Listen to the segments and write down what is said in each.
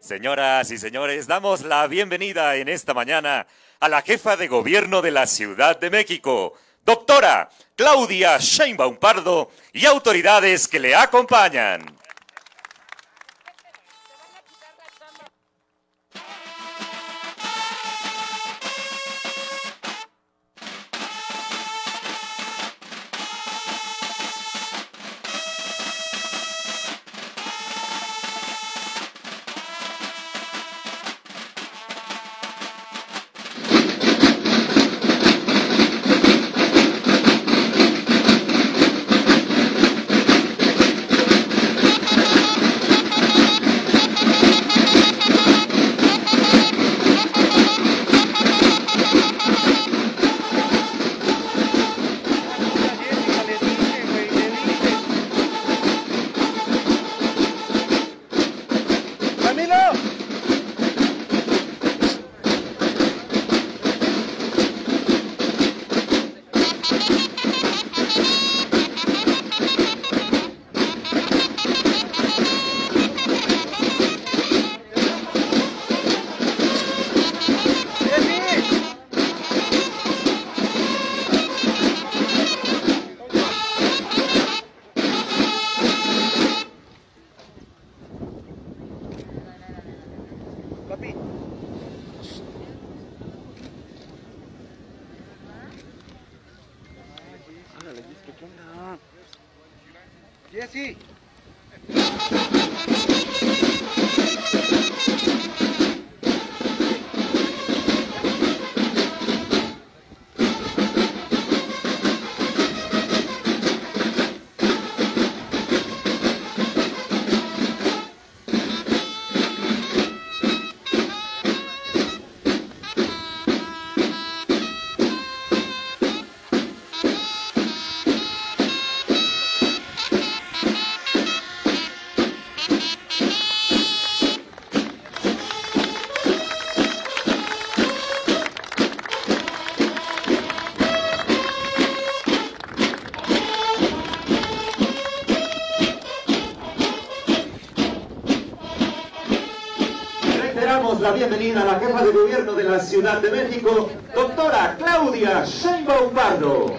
Señoras y señores, damos la bienvenida en esta mañana a la jefa de gobierno de la Ciudad de México, doctora Claudia Sheinbaum Pardo, y autoridades que le acompañan. Papi. Ándale, Jessy, ¿qué onda? Jessy. Damos la bienvenida a la jefa de gobierno de la Ciudad de México, doctora Claudia Sheinbaum Pardo.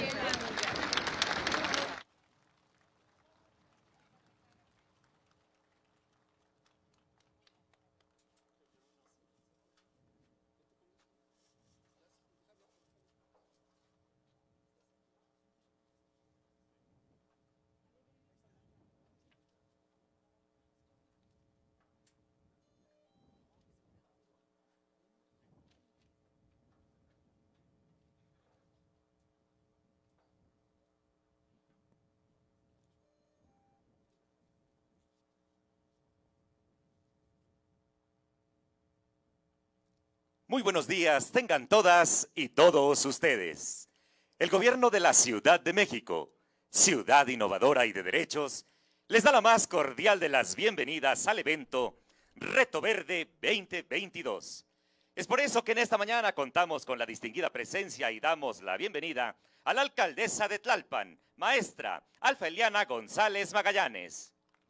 Muy buenos días, tengan todas y todos ustedes. El gobierno de la Ciudad de México, ciudad innovadora y de derechos, les da la más cordial de las bienvenidas al evento Reto Verde 2022. Es por eso que en esta mañana contamos con la distinguida presencia y damos la bienvenida a la alcaldesa de Tlalpan, maestra Alfa Eliana González Magallanes.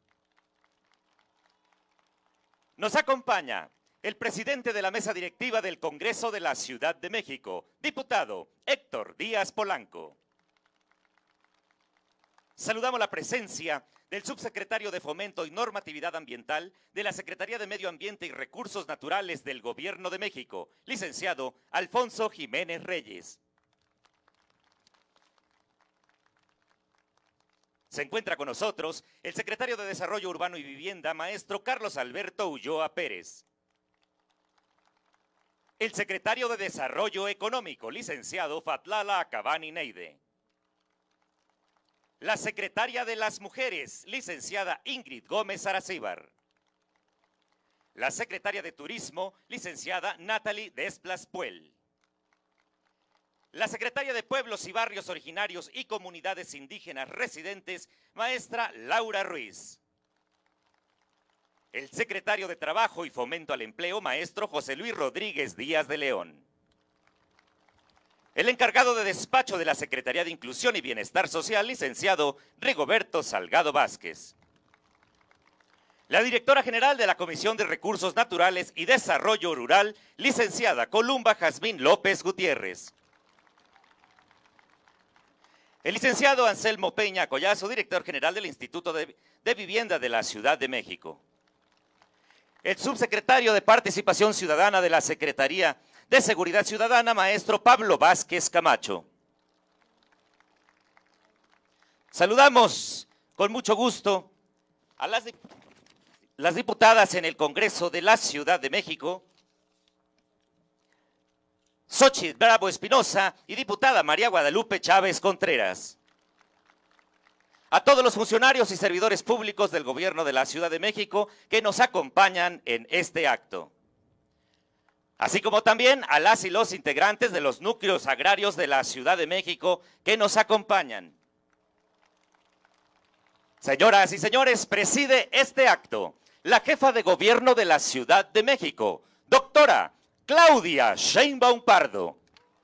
Nos acompaña el presidente de la mesa directiva del Congreso de la Ciudad de México, diputado Héctor Díaz Polanco. Saludamos la presencia del subsecretario de Fomento y Normatividad Ambiental de la Secretaría de Medio Ambiente y Recursos Naturales del Gobierno de México, licenciado Alfonso Jiménez Reyes. Se encuentra con nosotros el secretario de Desarrollo Urbano y Vivienda, maestro Carlos Alberto Ulloa Pérez. El secretario de Desarrollo Económico, licenciado Fatlala Acabani Neide. La secretaria de las Mujeres, licenciada Ingrid Gómez Aracíbar. La secretaria de Turismo, licenciada Natalie Desplas Puel. La secretaria de Pueblos y Barrios Originarios y Comunidades Indígenas Residentes, maestra Laura Ruiz. El secretario de Trabajo y Fomento al Empleo, maestro José Luis Rodríguez Díaz de León. El encargado de despacho de la Secretaría de Inclusión y Bienestar Social, licenciado Rigoberto Salgado Vázquez. La directora general de la Comisión de Recursos Naturales y Desarrollo Rural, licenciada Columba Jazmín López Gutiérrez. El licenciado Anselmo Peña Collazo, director general del Instituto de Vivienda de la Ciudad de México. El subsecretario de Participación Ciudadana de la Secretaría de Seguridad Ciudadana, maestro Pablo Vázquez Camacho. Saludamos con mucho gusto a las diputadas en el Congreso de la Ciudad de México, Xochitl Bravo Espinosa y diputada María Guadalupe Chávez Contreras. A todos los funcionarios y servidores públicos del Gobierno de la Ciudad de México que nos acompañan en este acto. Así como también a las y los integrantes de los núcleos agrarios de la Ciudad de México que nos acompañan. Señoras y señores, preside este acto la jefa de Gobierno de la Ciudad de México, doctora Claudia Sheinbaum Pardo.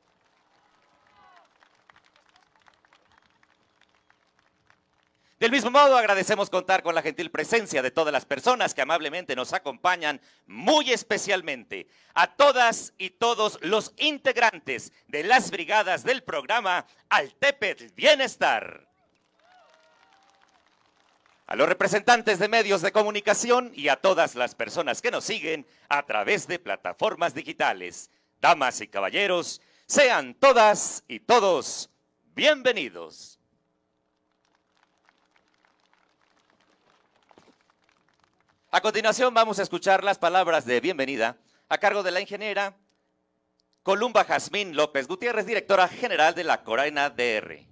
Del mismo modo, agradecemos contar con la gentil presencia de todas las personas que amablemente nos acompañan, muy especialmente a todas y todos los integrantes de las brigadas del programa Altepetl Bienestar. A los representantes de medios de comunicación y a todas las personas que nos siguen a través de plataformas digitales. Damas y caballeros, sean todas y todos bienvenidos. A continuación vamos a escuchar las palabras de bienvenida a cargo de la ingeniera Columba Jazmín López Gutiérrez, directora general de la Corena DR.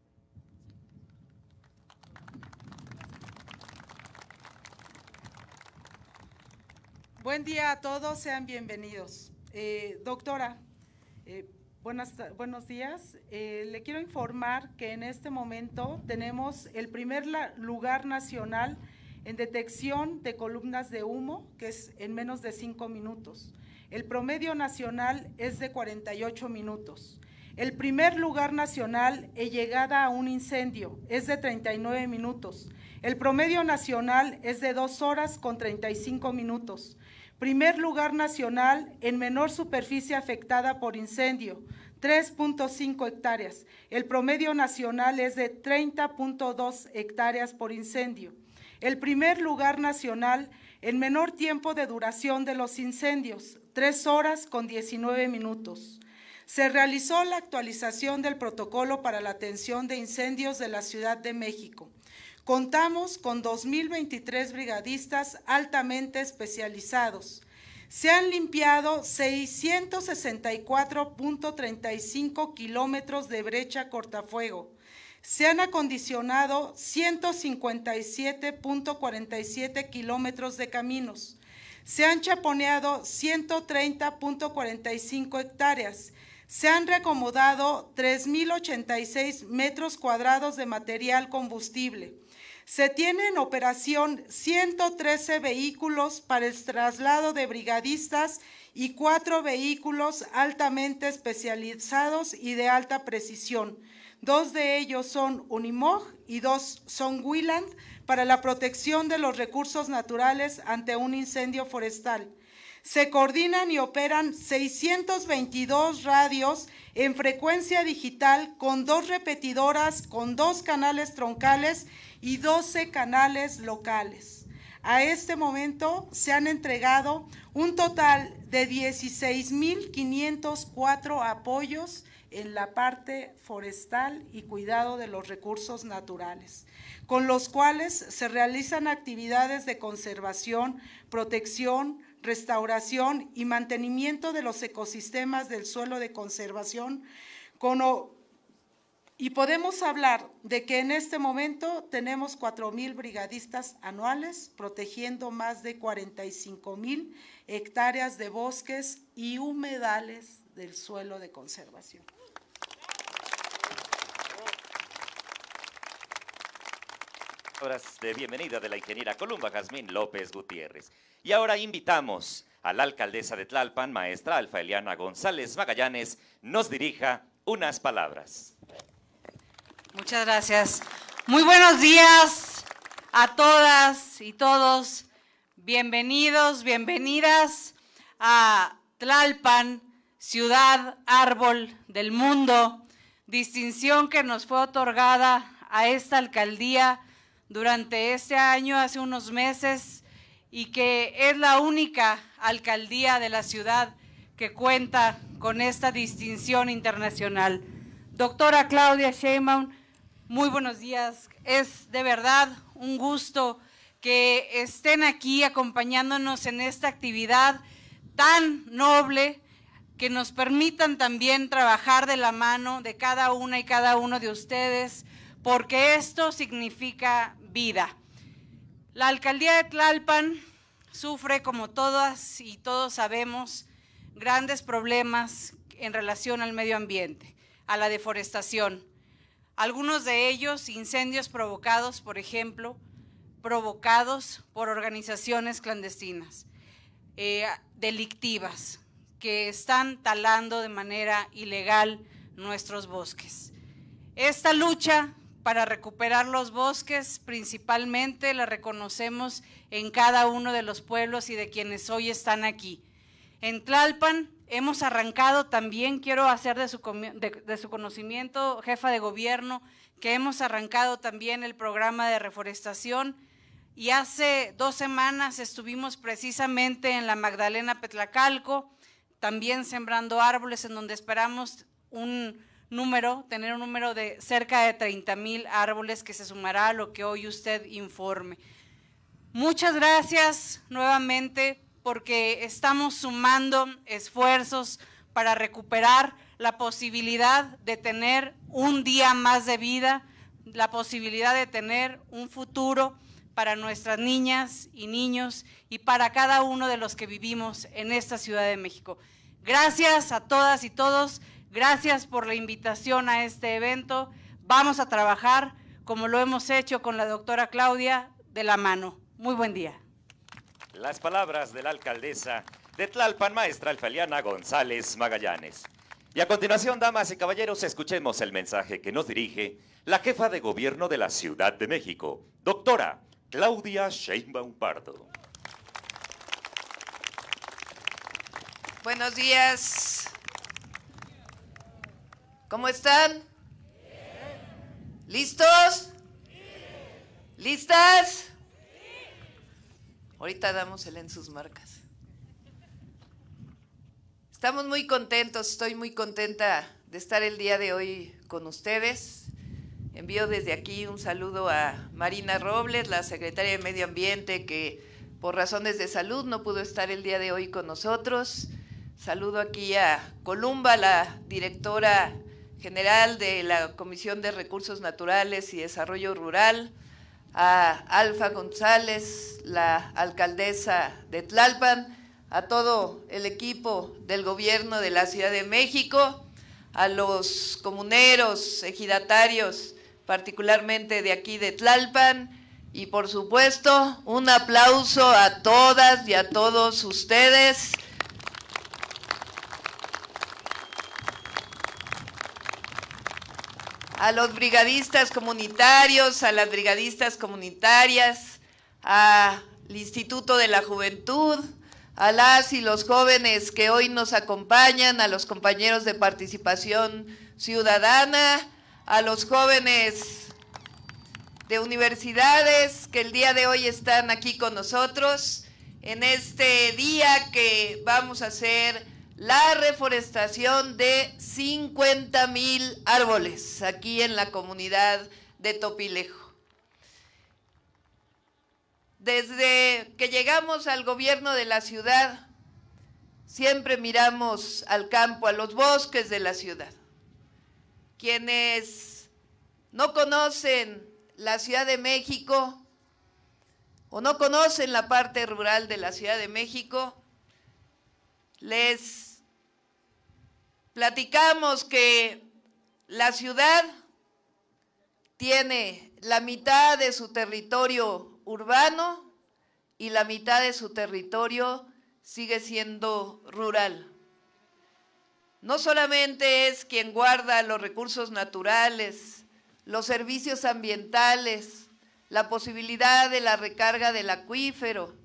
Buen día a todos, sean bienvenidos. Doctora, buenos días. Le quiero informar que en este momento tenemos el primer lugar nacional en detección de columnas de humo, que es en menos de 5 minutos. El promedio nacional es de 48 minutos. El primer lugar nacional en llegada a un incendio es de 39 minutos. El promedio nacional es de 2 horas con 35 minutos. Primer lugar nacional en menor superficie afectada por incendio, 3.5 hectáreas. El promedio nacional es de 30.2 hectáreas por incendio. El primer lugar nacional en menor tiempo de duración de los incendios, 3 horas con 19 minutos. Se realizó la actualización del protocolo para la atención de incendios de la Ciudad de México. Contamos con 2.023 brigadistas altamente especializados. Se han limpiado 664.35 kilómetros de brecha cortafuego. Se han acondicionado 157.47 kilómetros de caminos. Se han chaponeado 130.45 hectáreas. Se han reacomodado 3.086 metros cuadrados de material combustible. Se tienen en operación 113 vehículos para el traslado de brigadistas y 4 vehículos altamente especializados y de alta precisión. 2 de ellos son Unimog y 2 son Wieland para la protección de los recursos naturales ante un incendio forestal. Se coordinan y operan 622 radios en frecuencia digital con 2 repetidoras, con 2 canales troncales y 12 canales locales. A este momento se han entregado un total de 16.504 apoyos en la parte forestal y cuidado de los recursos naturales, con los cuales se realizan actividades de conservación, protección, restauración y mantenimiento de los ecosistemas del suelo de conservación, y podemos hablar de que en este momento tenemos 4,000 brigadistas anuales protegiendo más de 45,000 hectáreas de bosques y humedales del suelo de conservación. Palabras de bienvenida de la ingeniera Columba Jazmín López Gutiérrez. Y ahora invitamos a la alcaldesa de Tlalpan, maestra Alfa Eliana González Magallanes, nos dirija unas palabras. Muchas gracias. Muy buenos días a todas y todos Bienvenidos, bienvenidas a Tlalpan, ciudad árbol del mundo, distinción que nos fue otorgada a esta alcaldía durante este año, hace unos meses, y que es la única alcaldía de la ciudad que cuenta con esta distinción internacional. Doctora Claudia Sheinbaum, muy buenos días. Es de verdad un gusto que estén aquí acompañándonos en esta actividad tan noble, que nos permitan también trabajar de la mano de cada una y cada uno de ustedes, porque esto significa vida. La alcaldía de Tlalpan sufre, como todas y todos sabemos, grandes problemas en relación al medio ambiente, a la deforestación. Algunos de ellos, incendios provocados, por ejemplo, provocados por organizaciones clandestinas, delictivas, que están talando de manera ilegal nuestros bosques. Esta lucha para recuperar los bosques principalmente la reconocemos en cada uno de los pueblos y de quienes hoy están aquí. En Tlalpan hemos arrancado también, quiero hacer de su conocimiento, jefa de gobierno, que hemos arrancado también el programa de reforestación, y hace 2 semanas estuvimos precisamente en la Magdalena Petlacalco, también sembrando árboles, en donde esperamos tener un número de cerca de 30,000 árboles, que se sumará a lo que hoy usted informe. Muchas gracias nuevamente, porque estamos sumando esfuerzos para recuperar la posibilidad de tener un día más de vida, la posibilidad de tener un futuro para nuestras niñas y niños y para cada uno de los que vivimos en esta Ciudad de México. Gracias a todas y todos, gracias por la invitación a este evento. Vamos a trabajar, como lo hemos hecho con la doctora Claudia, de la mano. Muy buen día. Las palabras de la alcaldesa de Tlalpan, maestra Elfeliana González Magallanes. Y a continuación, damas y caballeros, escuchemos el mensaje que nos dirige la jefa de gobierno de la Ciudad de México, doctora Claudia Sheinbaum Pardo. Buenos días. ¿Cómo están? ¿Listos? ¿Listas? Ahorita damos en sus marcas. Estamos muy contentos, estoy muy contenta de estar el día de hoy con ustedes. Envío desde aquí un saludo a Marina Robles, la secretaria de Medio Ambiente, que por razones de salud no pudo estar el día de hoy con nosotros. Saludo aquí a Columba, la directora general de la Comisión de Recursos Naturales y Desarrollo Rural, a Alfa González, la alcaldesa de Tlalpan, a todo el equipo del gobierno de la Ciudad de México, a los comuneros, ejidatarios, particularmente de aquí de Tlalpan, y por supuesto un aplauso a todas y a todos ustedes. A los brigadistas comunitarios, a las brigadistas comunitarias, al Instituto de la Juventud, a las y los jóvenes que hoy nos acompañan, a los compañeros de participación ciudadana, a los jóvenes de universidades que el día de hoy están aquí con nosotros, en este día que vamos a hacer la reforestación de 50,000 árboles aquí en la comunidad de Topilejo. Desde que llegamos al gobierno de la ciudad, siempre miramos al campo, a los bosques de la ciudad. Quienes no conocen la Ciudad de México o no conocen la parte rural de la Ciudad de México, les platicamos que la ciudad tiene la mitad de su territorio urbano y la mitad de su territorio sigue siendo rural. No solamente es quien guarda los recursos naturales, los servicios ambientales, la posibilidad de la recarga del acuífero,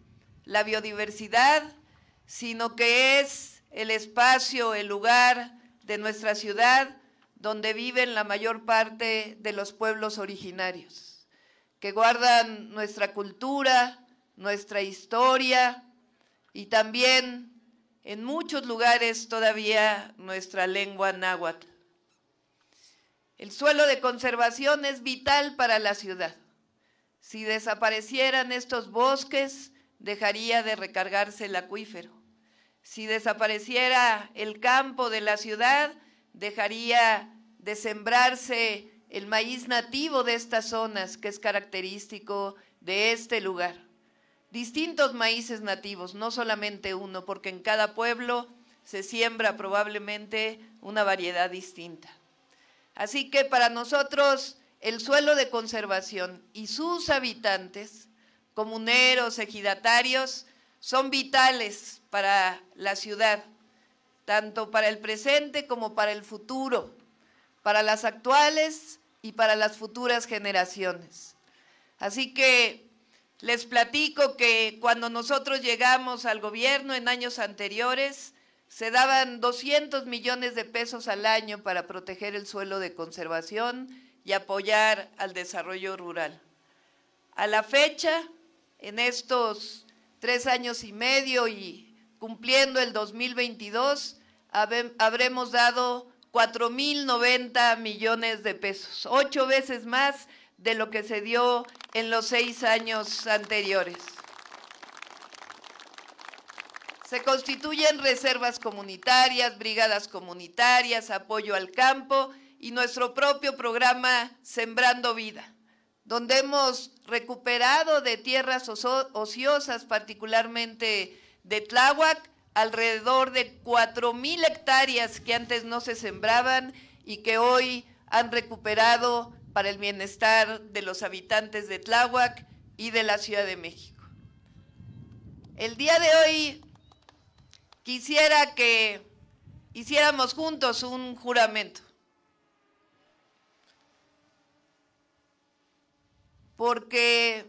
la biodiversidad, sino que es el espacio, el lugar de nuestra ciudad donde viven la mayor parte de los pueblos originarios, que guardan nuestra cultura, nuestra historia y también en muchos lugares todavía nuestra lengua náhuatl. El suelo de conservación es vital para la ciudad. Si desaparecieran estos bosques, dejaría de recargarse el acuífero. Si desapareciera el campo de la ciudad, dejaría de sembrarse el maíz nativo de estas zonas, que es característico de este lugar. Distintos maíces nativos, no solamente uno, porque en cada pueblo se siembra probablemente una variedad distinta. Así que para nosotros el suelo de conservación y sus habitantes, comuneros, ejidatarios, son vitales para la ciudad, tanto para el presente como para el futuro, para las actuales y para las futuras generaciones. Así que les platico que cuando nosotros llegamos al gobierno en años anteriores, se daban 200 millones de pesos al año para proteger el suelo de conservación y apoyar al desarrollo rural. A la fecha, en estos 3 años y medio y cumpliendo el 2022, habremos dado 4.090 millones de pesos, 8 veces más de lo que se dio en los 6 años anteriores. Se constituyen reservas comunitarias, brigadas comunitarias, apoyo al campo y nuestro propio programa Sembrando Vida, donde hemos recuperado de tierras ociosas, particularmente de Tláhuac, alrededor de 4.000 hectáreas que antes no se sembraban y que hoy han recuperado para el bienestar de los habitantes de Tláhuac y de la Ciudad de México. El día de hoy quisiera que hiciéramos juntos un juramento, porque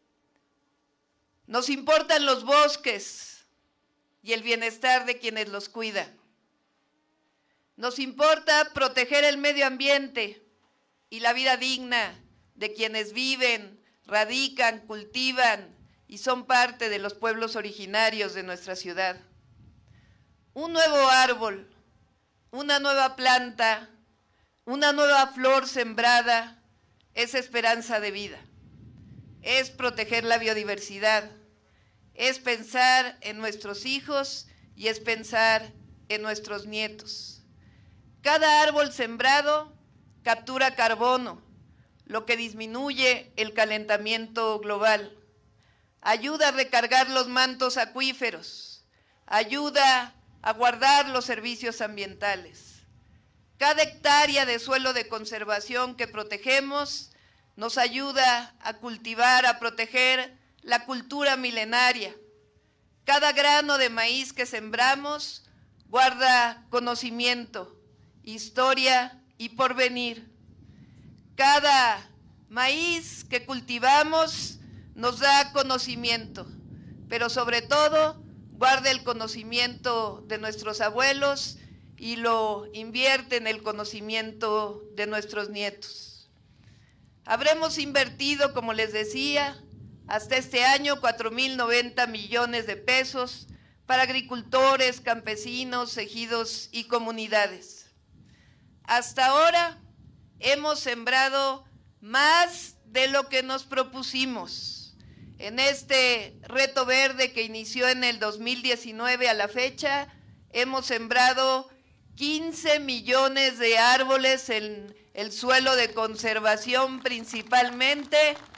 nos importan los bosques y el bienestar de quienes los cuidan. Nos importa proteger el medio ambiente y la vida digna de quienes viven, radican, cultivan y son parte de los pueblos originarios de nuestra ciudad. Un nuevo árbol, una nueva planta, una nueva flor sembrada es esperanza de vida, es proteger la biodiversidad, es pensar en nuestros hijos y es pensar en nuestros nietos. Cada árbol sembrado captura carbono, lo que disminuye el calentamiento global, ayuda a recargar los mantos acuíferos, ayuda a guardar los servicios ambientales. Cada hectárea de suelo de conservación que protegemos nos ayuda a cultivar, a proteger la cultura milenaria. Cada grano de maíz que sembramos guarda conocimiento, historia y porvenir. Cada maíz que cultivamos nos da conocimiento, pero sobre todo guarda el conocimiento de nuestros abuelos y lo invierte en el conocimiento de nuestros nietos. Habremos invertido, como les decía, hasta este año 4.090 millones de pesos para agricultores, campesinos, ejidos y comunidades. Hasta ahora hemos sembrado más de lo que nos propusimos. En este reto verde que inició en el 2019 a la fecha, hemos sembrado 15 millones de árboles en el suelo de conservación principalmente.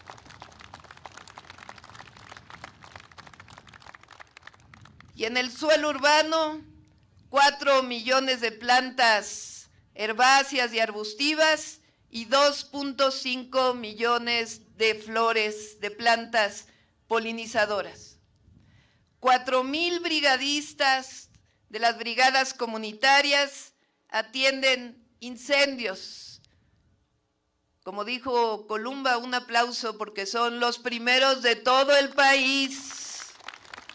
Y en el suelo urbano, 4 millones de plantas herbáceas y arbustivas y 2.5 millones de flores, de plantas polinizadoras. 4.000 brigadistas de las brigadas comunitarias atienden incendios. Como dijo Columba, un aplauso porque son los primeros de todo el país.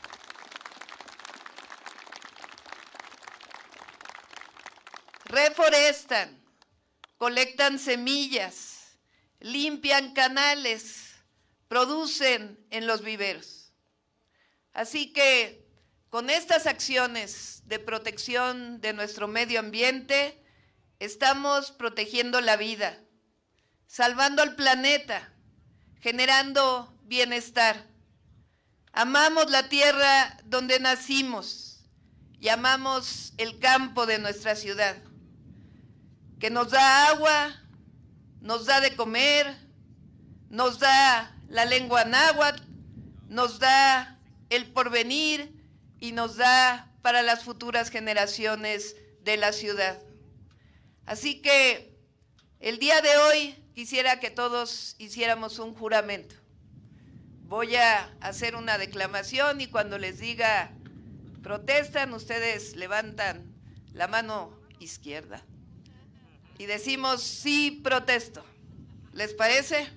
reforestan, colectan semillas, limpian canales, producen en los viveros. Así que con estas acciones de protección de nuestro medio ambiente, estamos protegiendo la vida, salvando al planeta, generando bienestar. Amamos la tierra donde nacimos y amamos el campo de nuestra ciudad, que nos da agua, nos da de comer, nos da la lengua náhuatl, nos da el porvenir y nos da para las futuras generaciones de la ciudad. Así que el día de hoy quisiera que todos hiciéramos un juramento. Voy a hacer una declamación y cuando les diga protestan, ustedes levantan la mano izquierda y decimos sí protesto. ¿Les parece?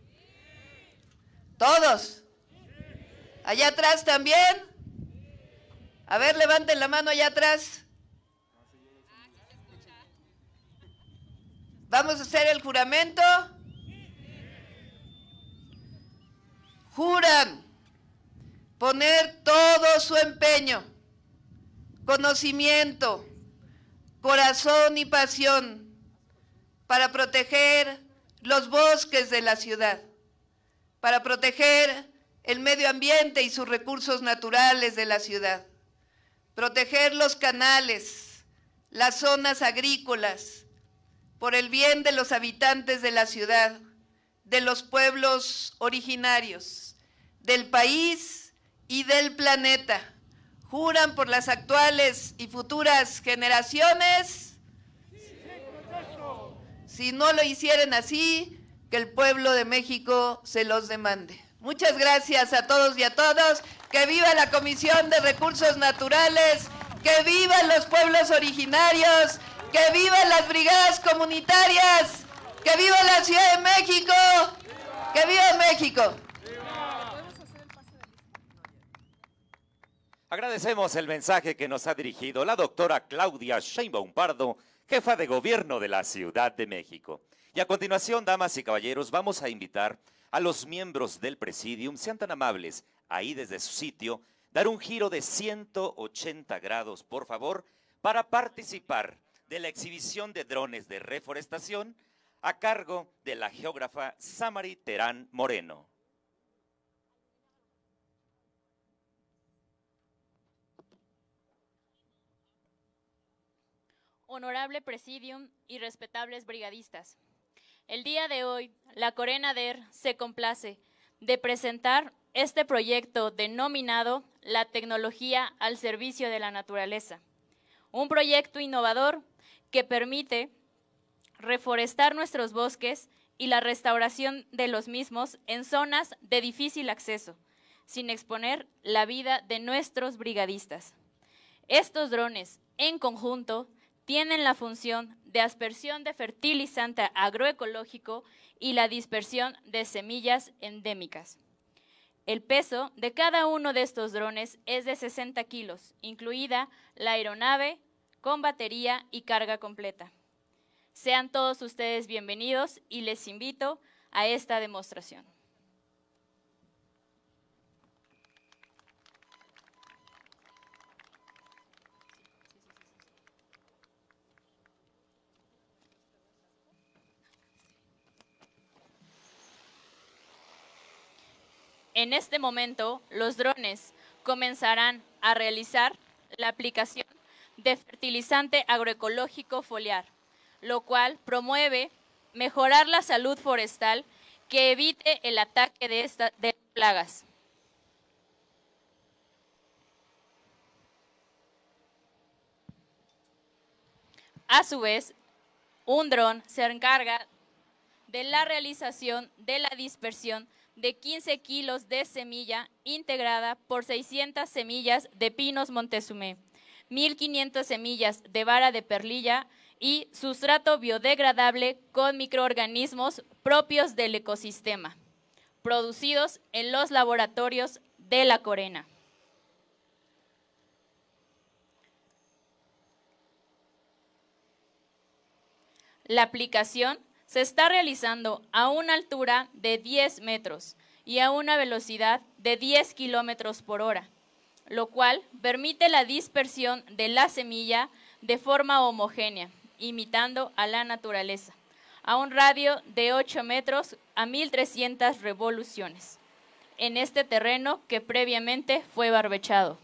¿Todos? ¿Allá atrás también? A ver, levanten la mano allá atrás. ¿Vamos a hacer el juramento? Juran poner todo su empeño, conocimiento, corazón y pasión para proteger los bosques de la ciudad, para proteger el medio ambiente y sus recursos naturales de la ciudad, proteger los canales, las zonas agrícolas, por el bien de los habitantes de la ciudad, de los pueblos originarios, del país y del planeta. ¿Juran por las actuales y futuras generaciones? Si no lo hicieran así, que el pueblo de México se los demande. Muchas gracias a todos y a todas. Que viva la Comisión de Recursos Naturales, que vivan los pueblos originarios, que vivan las brigadas comunitarias, que viva la Ciudad de México, que viva México. Agradecemos el mensaje que nos ha dirigido la doctora Claudia Sheinbaum Pardo, jefa de gobierno de la Ciudad de México. Y a continuación, damas y caballeros, vamos a invitar a los miembros del Presidium, sean tan amables, ahí desde su sitio, dar un giro de 180 grados, por favor, para participar de la exhibición de drones de reforestación a cargo de la geógrafa Samari Terán Moreno. Honorable Presidium y respetables brigadistas, el día de hoy la Corenader se complace de presentar este proyecto denominado La tecnología al servicio de la naturaleza, un proyecto innovador que permite reforestar nuestros bosques y la restauración de los mismos en zonas de difícil acceso, sin exponer la vida de nuestros brigadistas. Estos drones, en conjunto, tienen la función de aspersión de fertilizante agroecológico y la dispersión de semillas endémicas. El peso de cada uno de estos drones es de 60 kilos, incluida la aeronave con batería y carga completa. Sean todos ustedes bienvenidos y les invito a esta demostración. En este momento, los drones comenzarán a realizar la aplicación de fertilizante agroecológico foliar, lo cual promueve mejorar la salud forestal que evite el ataque de plagas. A su vez, un dron se encarga de la realización de la dispersión de 15 kilos de semilla integrada por 600 semillas de pinos Montezumé, 1.500 semillas de vara de perlilla y sustrato biodegradable con microorganismos propios del ecosistema, producidos en los laboratorios de la Corena. La aplicación se está realizando a una altura de 10 metros y a una velocidad de 10 kilómetros por hora, lo cual permite la dispersión de la semilla de forma homogénea, imitando a la naturaleza, a un radio de 8 metros a 1.300 revoluciones, en este terreno que previamente fue barbechado.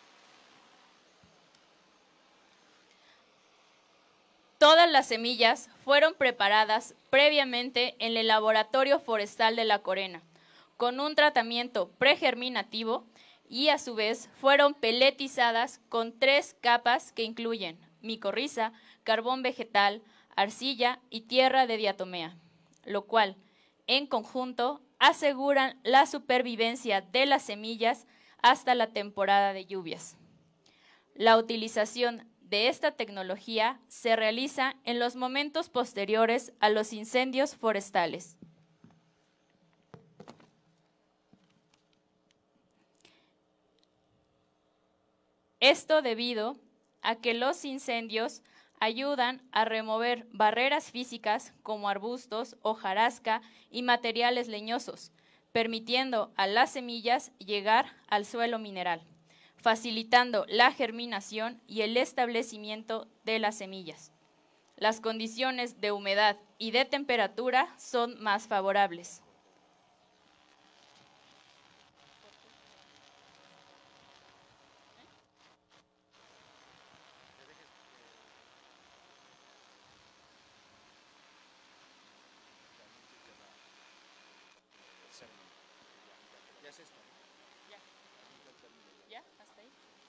Todas las semillas fueron preparadas previamente en el Laboratorio Forestal de La Corena, con un tratamiento pregerminativo y a su vez fueron peletizadas con 3 capas que incluyen micorriza, carbón vegetal, arcilla y tierra de diatomea, lo cual, en conjunto, aseguran la supervivencia de las semillas hasta la temporada de lluvias. La utilización de esta tecnología se realiza en los momentos posteriores a los incendios forestales. Esto debido a que los incendios ayudan a remover barreras físicas como arbustos, hojarasca y materiales leñosos, permitiendo a las semillas llegar al suelo mineral, facilitando la germinación y el establecimiento de las semillas. Las condiciones de humedad y de temperatura son más favorables. ¿Ya? ¿Hasta ahí?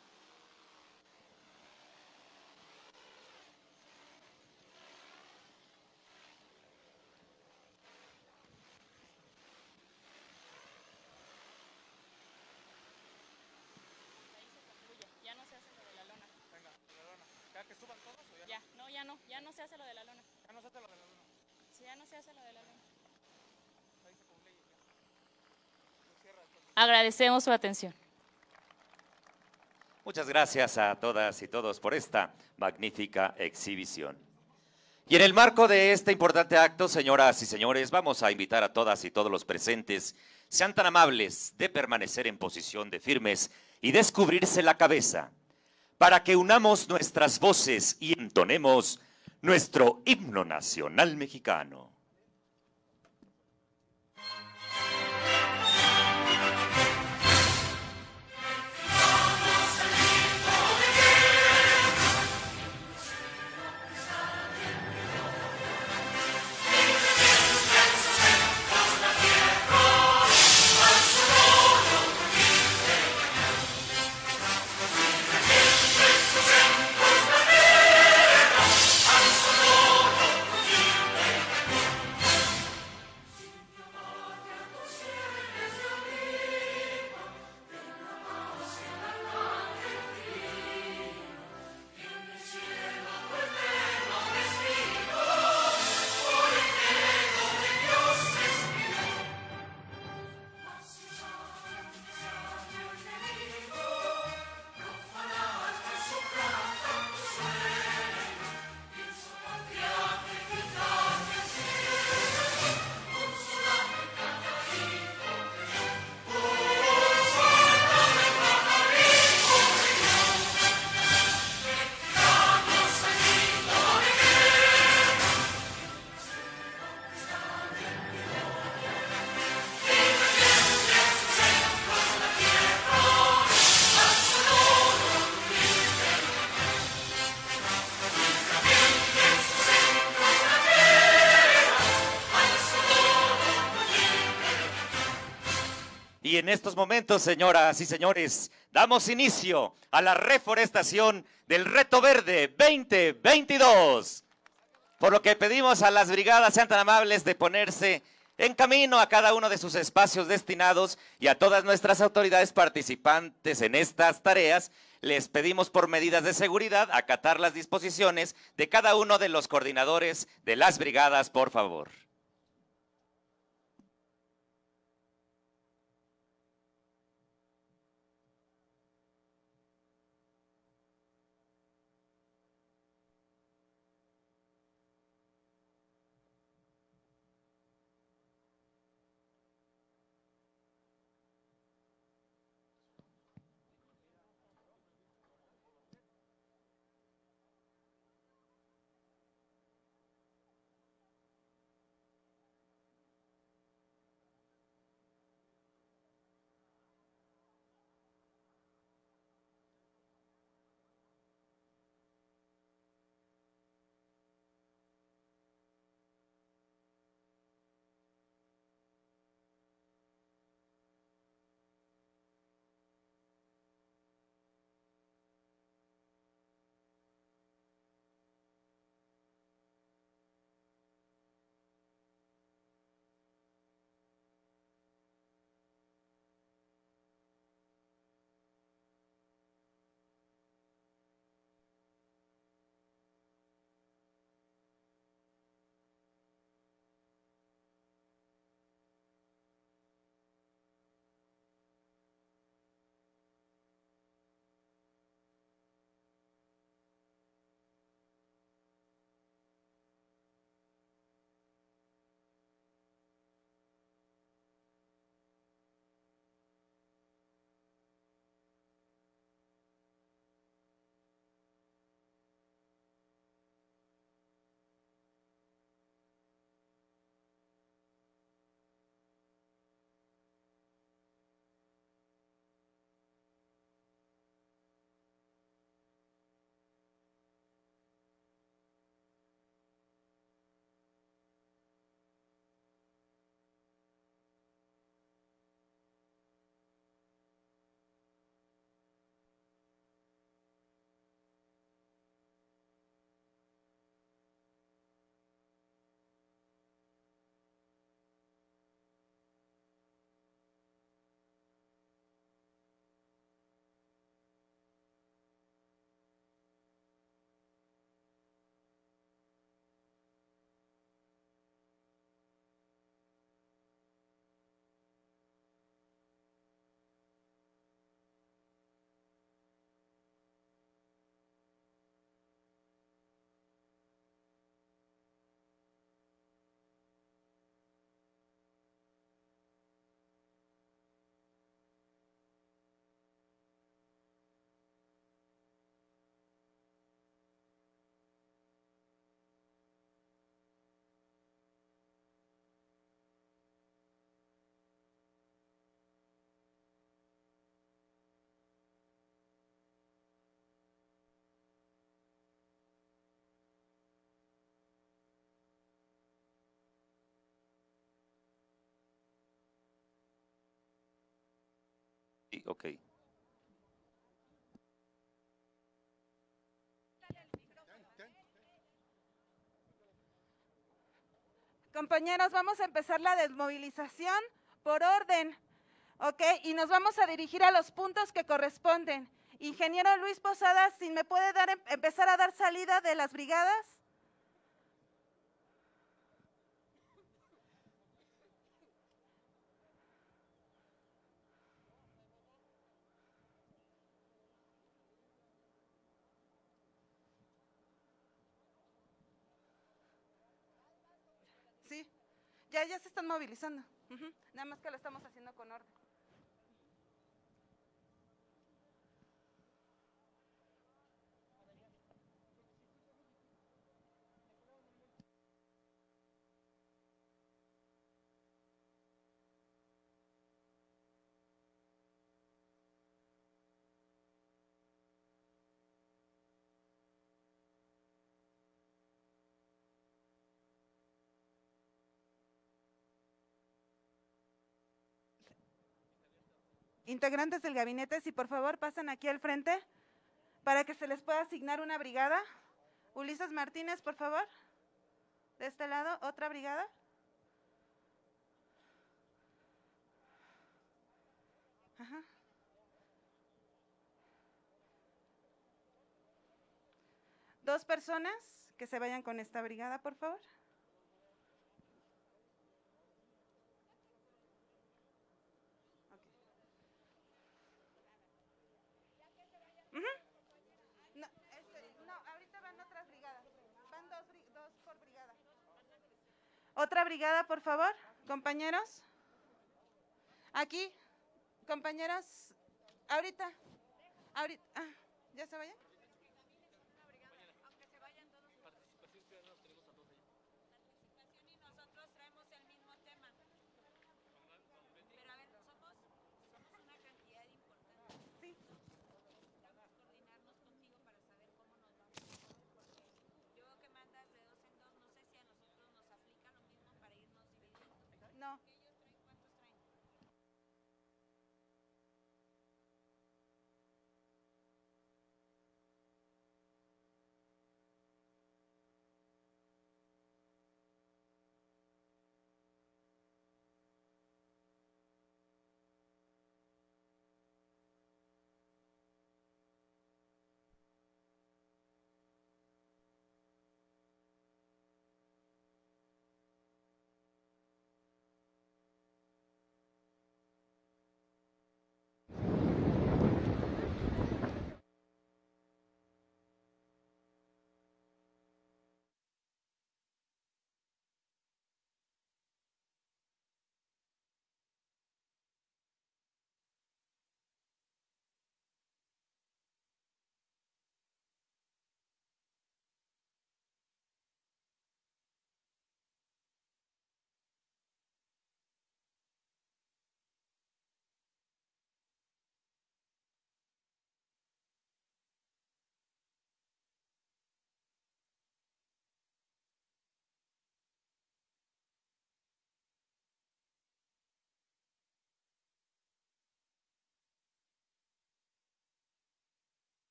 Ya no se hace lo de la lona. Venga, la lona. ¿Ya que suban todos o ya? Ya no se hace lo de la lona. Ya no se hace lo de la lona. Sí, ya no se hace lo de la lona. Ahí se publica y ya. Lo cierra entonces. Agradecemos su atención. Muchas gracias a todas y todos por esta magnífica exhibición. Y en el marco de este importante acto, señoras y señores, vamos a invitar a todas y todos los presentes, sean tan amables de permanecer en posición de firmes y descubrirse la cabeza, para que unamos nuestras voces y entonemos nuestro himno nacional mexicano. Y en estos momentos, señoras y señores, damos inicio a la reforestación del Reto Verde 2022. Por lo que pedimos a las brigadas sean tan amables de ponerse en camino a cada uno de sus espacios destinados, y a todas nuestras autoridades participantes en estas tareas les pedimos, por medidas de seguridad, acatar las disposiciones de cada uno de los coordinadores de las brigadas, por favor. ok. Compañeros, vamos a empezar la desmovilización por orden, ¿ok? Y nos vamos a dirigir a los puntos que corresponden. Ingeniero Luis Posadas, si me puede empezar a dar salida de las brigadas. Sí, ya se están movilizando. Nada más que lo estamos haciendo con orden. Integrantes del gabinete, si por favor pasan aquí al frente para que se les pueda asignar una brigada. Ulises Martínez, por favor. De este lado, otra brigada. Ajá. Dos personas que se vayan con esta brigada, por favor. No, ahorita van otras brigadas. Van dos por brigada. Otra brigada, por favor, compañeros. Aquí, compañeros. Ahorita. ¿Ya se vayan? No.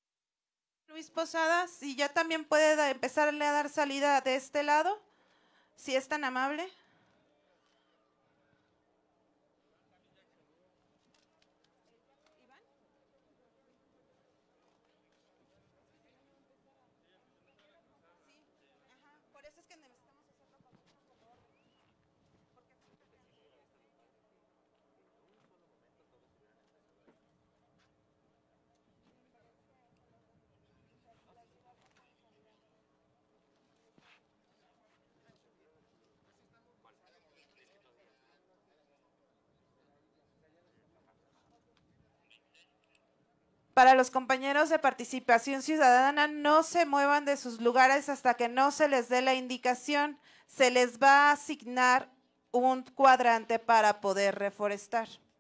Luis Posadas, y ya también puede empezarle a dar salida de este lado. Si es tan amable. Para los compañeros de participación ciudadana, no se muevan de sus lugares hasta que no se les dé la indicación. Se les va a asignar un cuadrante para poder reforestar.